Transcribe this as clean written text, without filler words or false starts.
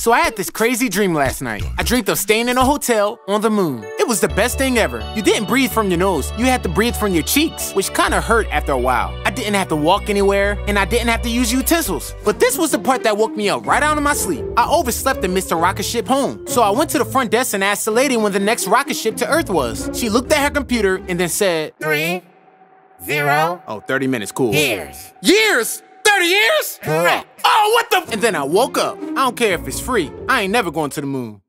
So I had this crazy dream last night. I dreamed of staying in a hotel on the moon. It was the best thing ever. You didn't breathe from your nose. You had to breathe from your cheeks, which kind of hurt after a while. I didn't have to walk anywhere, and I didn't have to use utensils. But this was the part that woke me up right out of my sleep. I overslept and missed the rocket ship home. So I went to the front desk and asked the lady when the next rocket ship to Earth was. She looked at her computer and then said, 3, 0. Oh, 30 minutes, cool. Years. Years? 30 years? Correct. Oh, what the? And then I woke up. I don't care if it's free. I ain't never going to the moon.